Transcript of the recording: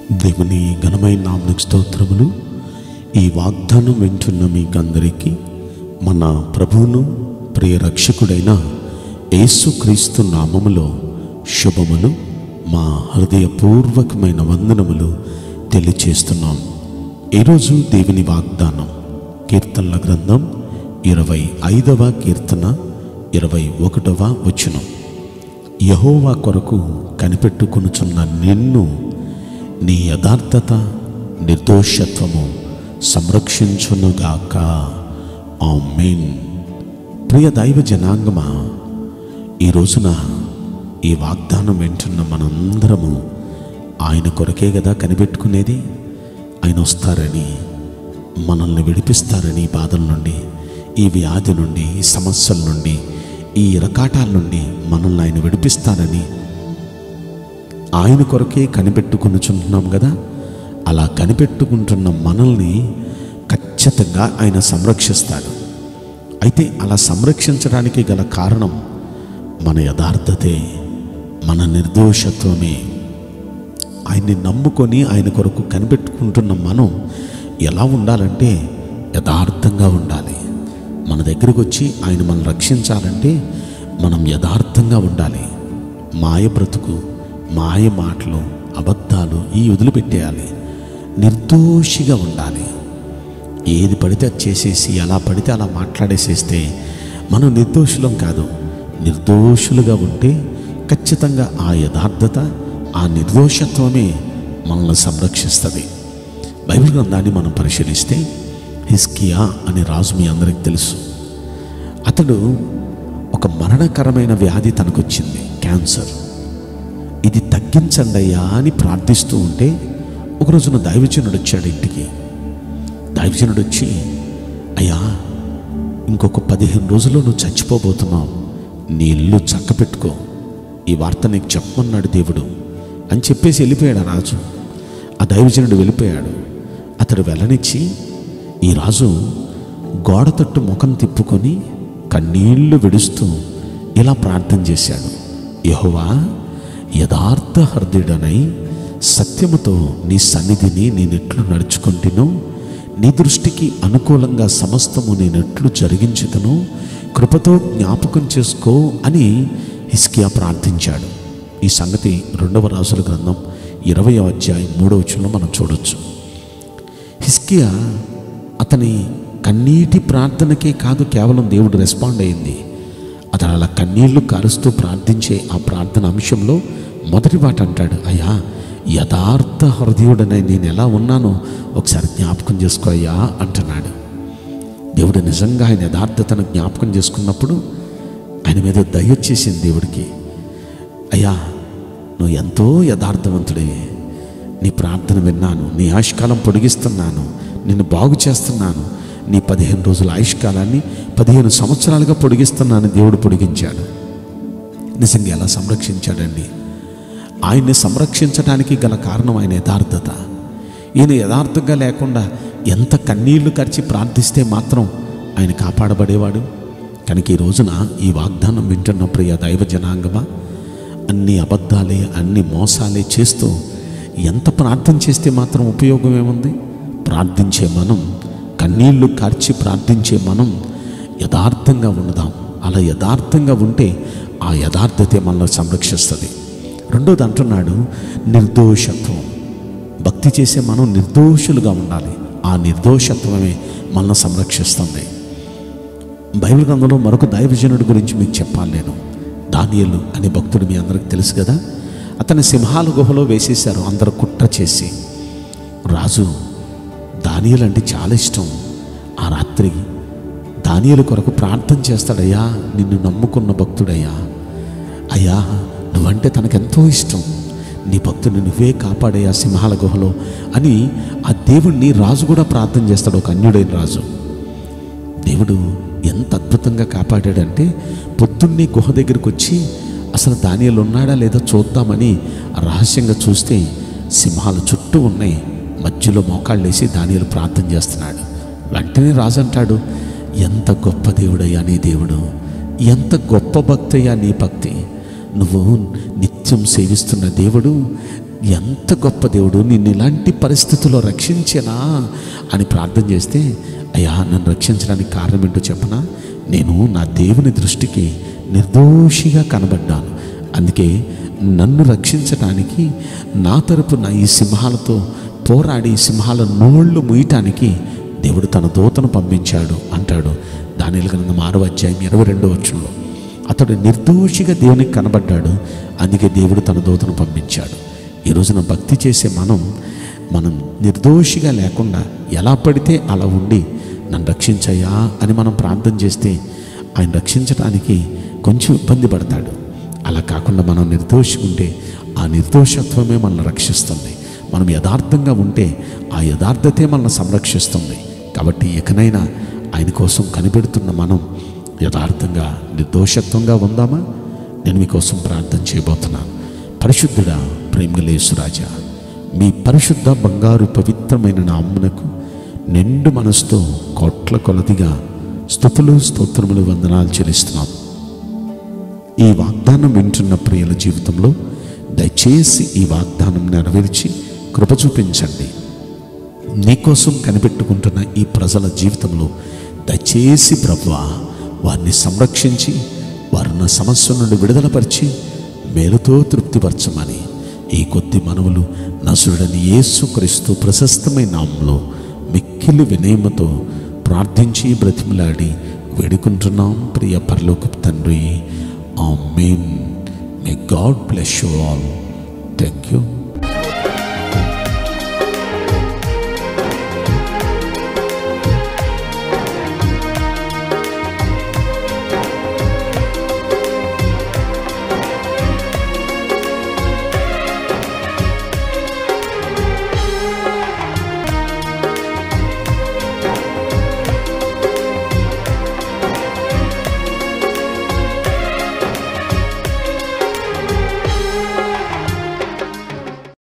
దేవుని ఘనమైన నామమునకు స్తోత్రములు. ఈ వాగ్దానం వింటున్న మీకందరికీ మన ప్రభువును ప్రియ రక్షకుడైన యేసుక్రీస్తు నామములో శుభములు, మా హృదయపూర్వకమైన వందనములు తెలియచేస్తున్నాం. ఈరోజు దేవుని వాగ్దానం కీర్తనల గ్రంథం 25వ కీర్తన 21వ వచనం. యెహోవా కొరకు కనిపెట్టుకొనుచున్న నిన్ను నీ యథార్థత నిర్దోషత్వము సంరక్షించునుగాక. ఆమేన్. ప్రియ దైవ జనాంగమా, ఈ రోజున ఈ వాగ్దానం వింటున్న మనందరము ఆయన కొరకే కదా కనిపెట్టుకునేది. ఆయన వస్తారని, మనల్ని విడిపిస్తారని, ఈ బాధల నుండి, ఈ వ్యాధి నుండి, ఈ సమస్యల నుండి, ఈ ఇరకాటాల నుండి మనల్ని ఆయన విడిపిస్తారని ఆయన కొరకే కనిపెట్టుకొనుచుంటున్నాం కదా. అలా కనిపెట్టుకుంటున్న మనల్ని ఖచ్చితంగా ఆయన సంరక్షిస్తాడు. అయితే అలా సంరక్షించడానికి గల కారణం మన యథార్థతే, మన నిర్దోషత్వమే. ఆయన్ని నమ్ముకొని ఆయన కొరకు కనిపెట్టుకుంటున్న మనం ఎలా ఉండాలంటే యథార్థంగా ఉండాలి. మన దగ్గరికి వచ్చి ఆయన మనం రక్షించాలంటే మనం యథార్థంగా ఉండాలి. మాయ బ్రతుకు, మాయ మాటలు, అబద్ధాలు ఈ వదిలిపెట్టేయాలి. నిర్దోషిగా ఉండాలి. ఏది పడితే అది చేసేసి ఎలా పడితే అలా మాట్లాడేసేస్తే మనం నిర్దోషులం కాదు. నిర్దోషులుగా ఉంటే ఖచ్చితంగా ఆ యథార్థత, ఆ నిర్దోషత్వమే మనల్ని సంరక్షిస్తుంది. బైబిల్ గ్రంథాన్ని మనం పరిశీలిస్తే హిజ్కియా అనే రాజు మీ అందరికీ తెలుసు. అతడు ఒక మరణకరమైన వ్యాధి తనకొచ్చింది, క్యాన్సర్. ఇది తగ్గించండి అయ్యా అని ప్రార్థిస్తూ ఉంటే ఒక రోజున దైవజనుడు వచ్చాడు ఇంటికి. దైవజనుడు వచ్చి, అయ్యా ఇంకొక 15 రోజుల్లో నువ్వు చచ్చిపోబోతున్నావు, నీ ఇల్లు చక్కపెట్టుకో, ఈ వార్త నీకు చెప్పమన్నాడు దేవుడు అని చెప్పేసి వెళ్ళిపోయాడు ఆ రాజు. ఆ దైవజనుడు వెళ్ళిపోయాడు. అతడు వెళ్ళనిచ్చి ఈ రాజు గోడ తట్టు ముఖం తిప్పుకొని కన్నీళ్లు విడుస్తూ ఇలా ప్రార్థన చేశాడు. యెహోవా, యథార్థ హృదయుడనై సత్యముతో నీ సన్నిధిని నేనెట్లు నడుచుకుంటునో, నీ దృష్టికి అనుకూలంగా సమస్తము నేనెట్లు జరిగించుతునో కృపతో జ్ఞాపకం చేసుకో అని హిజ్కియా ప్రార్థించాడు. ఈ సంగతి 2వ రాజుల గ్రంథం 20వ అధ్యాయం 3వ వచనంలో మనం చూడొచ్చు. హిజ్కియా అతని కన్నీటి ప్రార్థనకే కాదు, కేవలం దేవుడు రెస్పాండ్ అయింది. అతను అలా కన్నీళ్లు కారుస్తూ ప్రార్థించే ఆ ప్రార్థన అంశంలో మొదటి మాట అంటాడు, అయ్యా యథార్థ హృదయుడనే నేను ఎలా ఉన్నానో ఒకసారి జ్ఞాపకం చేసుకో అయ్యా అంటున్నాడు. దేవుడు నిజంగా ఆయన యథార్థతను జ్ఞాపకం చేసుకున్నప్పుడు ఆయన మీద దయ వచ్చేసింది దేవుడికి. అయ్యా నువ్వు ఎంతో యథార్థవంతుడే, నీ ప్రార్థన విన్నాను, నీ ఆయుష్కాలం పొడిగిస్తున్నాను, నిన్ను బాగు చేస్తున్నాను, నీ 15 రోజుల ఆయుష్కాలాన్ని 15 సంవత్సరాలుగా పొడిగిస్తున్నాను. దేవుడు పొడిగించాడు. నిజంగా ఎలా సంరక్షించాడండి? ఆయన్ని సంరక్షించడానికి గల కారణం ఆయన యథార్థత. ఈయన యథార్థంగా లేకుండా ఎంత కన్నీళ్లు కరిచి ప్రార్థిస్తే మాత్రం ఆయన కాపాడబడేవాడు. కనుక ఈ రోజున ఈ వాగ్దానం వింటున్న ప్రియ దైవ జనాంగమా, అన్ని అబద్ధాలే, అన్ని మోసాలే చేస్తూ ఎంత ప్రార్థన చేస్తే మాత్రం ఉపయోగం ఏముంది? ప్రార్థించే మనం, కన్నీళ్లు కార్చి ప్రార్థించే మనం యథార్థంగా ఉందాం. అలా యథార్థంగా ఉంటే ఆ యథార్థతే మనల్ని సంరక్షిస్తుంది. రెండోది అంటున్నాడు నిర్దోషత్వం. భక్తి చేసే మనం నిర్దోషులుగా ఉండాలి. ఆ నిర్దోషత్వమే మనల్ని సంరక్షిస్తుంది. బైబిల్ గ్రంథంలో మరొక దైవజనుడి గురించి మీకు చెప్పాలి నేను. దానియేలు అనే భక్తుడు మీ అందరికి తెలుసు కదా. అతని సింహాల గుహలో వేసేశారు అందరూ కుట్ర చేసి. రాజు దానియేలు అంటే చాలా ఇష్టం. ఆ రాత్రి దానియేలు కొరకు ప్రార్థన చేస్తాడయ్యా, నిన్ను నమ్ముకున్న భక్తుడయ్యా, అయ్యా నువ్వంటే తనకెంతో ఇష్టం, నీ భక్తుడిని నువ్వే కాపాడయ్యా సింహాల గుహలో అని ఆ దేవుణ్ణి రాజు కూడా ప్రార్థన చేస్తాడు. ఒక అన్యుడైన రాజు. దేవుడు ఎంత అద్భుతంగా కాపాడాడంటే పొద్దున్నే గుహ దగ్గరికి వచ్చి అసలు దానియేలు ఉన్నాడా లేదా చూద్దామని రహస్యంగా చూస్తే సింహాలు చుట్టూ ఉన్నాయి. మధ్యలో మోకాళ్ళు వేసి దానియేలు ప్రార్థన చేస్తున్నాడు. వెంటనే రాజు అంటాడు, ఎంత గొప్ప దేవుడయ్యా నీ దేవుడు, ఎంత గొప్ప భక్తయ్యా నీ భక్తి, నువ్వు నిత్యం సేవిస్తున్న దేవుడు ఎంత గొప్ప దేవుడు, నిన్ను ఇలాంటి పరిస్థితుల్లో రక్షించనా అని ప్రార్థన చేస్తే, అయ్యా నన్ను రక్షించడానికి కారణం ఏంటో చెప్పనా, నేను నా దేవుని దృష్టికి నిర్దోషిగా కనబడ్డాను, అందుకే నన్ను రక్షించడానికి నా తరపున ఈ సింహాలతో పోరాడి సింహాల నోళ్ళు ముయ్యటానికి దేవుడు తన దూతను పంపించాడు అంటాడు దానియేలు గ్రంథం 6వ అధ్యాయం 22వ వచనంలో. అతడు నిర్దోషిగా దేవునికి కనబడ్డాడు, అందుకే దేవుడు తన దూతను పంపించాడు. ఈ రోజున భక్తి చేసే మనం నిర్దోషిగా లేకుండా ఎలా పడితే అలా ఉండి నన్ను రక్షించయ్యా అని మనం ప్రార్థన చేస్తే ఆయన రక్షించడానికి కొంచెం ఇబ్బంది పడతాడు. అలా కాకుండా మనం నిర్దోషిగా ఉంటే ఆ నిర్దోషత్వమే మనల్ని రక్షిస్తుంది. మనం యథార్థంగా ఉంటే ఆ యథార్థతే మనల్ని సంరక్షిస్తుంది. కాబట్టి ఇకనైనా ఆయన కోసం కనిపెడుతున్న మనం యథార్థంగా నిర్దోషత్వంగా ఉందామా? నేను మీకోసం ప్రార్థన చేయబోతున్నాను. పరిశుద్ధుడా, ప్రేమగల యేసురాజా, మీ పరిశుద్ధ బంగారు పవిత్రమైన నామమునకు నిండు మనసుతో కోట్ల కొలదిగా స్తుతులు స్తోత్రములు వందనాలు చెల్లిస్తున్నాం. ఈ వాగ్దానం వింటున్న ప్రియుల జీవితంలో దయచేసి ఈ వాగ్దానం నెరవేర్చి కృప చూపించండి. నీకోసం కనిపెట్టుకుంటున్న ఈ ప్రజల జీవితంలో దయచేసి ప్రభువా వారిని సంరక్షించి వారిని సమస్య నుండి విడుదలపరిచి మేలుతో తృప్తిపరచమని ఈ కొద్ది మనవులు నజరుడైన యేసుక్రీస్తు ప్రశస్తమైన నామములో మిక్కిలి వినయముతో ప్రార్థించి బ్రతిమలాడి వేడుకుంటున్నాం ప్రియ పరలోకపు తండ్రి. Amen. May God bless you all. Thank you.